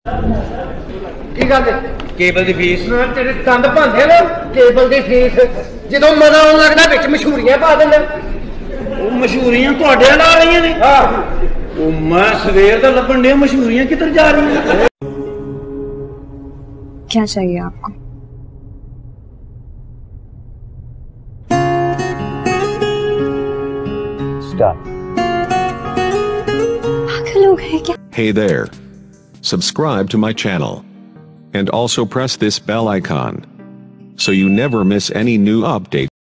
की गल केबल दी फीस तेरे दंद भांदे ना केबल दी फीस जो मजा आन लगता बिच मशहूरियां पा देना मशहूरियां तुहाडे ला रही ने मैं सवेर दा लभन डे मशहूरियां किधर जा रही हैं क्या चाहिए आपको पागल हो गए क्या Hey there. Subscribe to my channel. And also press this bell icon so you never miss any new update.